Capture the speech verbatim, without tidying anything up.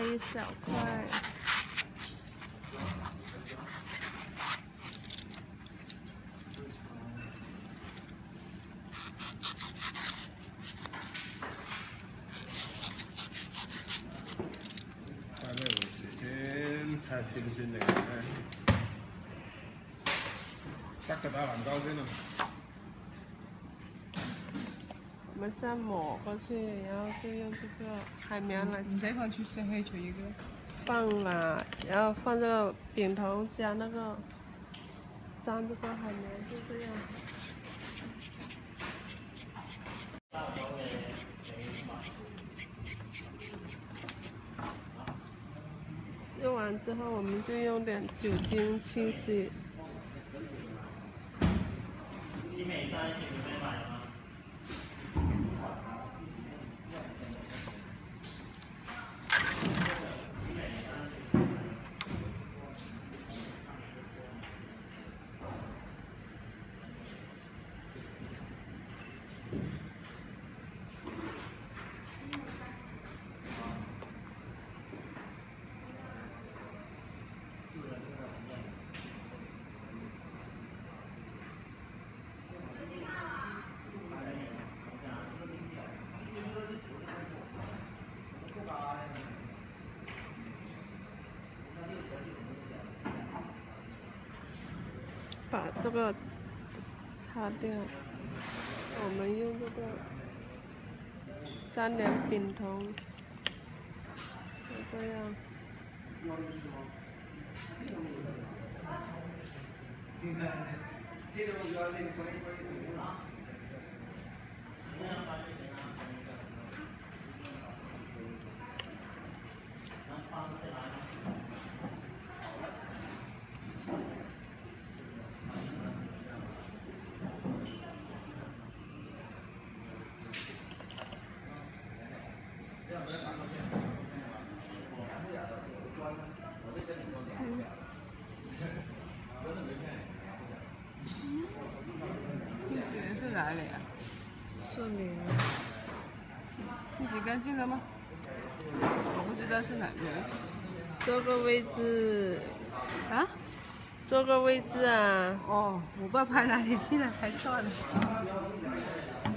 一小块。 太没有时间，太偏心了。搭个大蛋糕先了。 我们先抹过去，然后就用这个海绵来。 你这块去最黑球一个。 放了，然后放这个饼头加那个粘这个海绵，就这样。用完之后，我们就用点酒精去洗。集美三你们买了吗？把这个擦掉，我们用这个沾点饼头，就这样。 地址是哪里啊？ 这里。 你洗干净了吗？我不知道是哪边。 这个位置。 啊？ 这个位置啊。 哦，我不知道拍哪里去了，拍错了。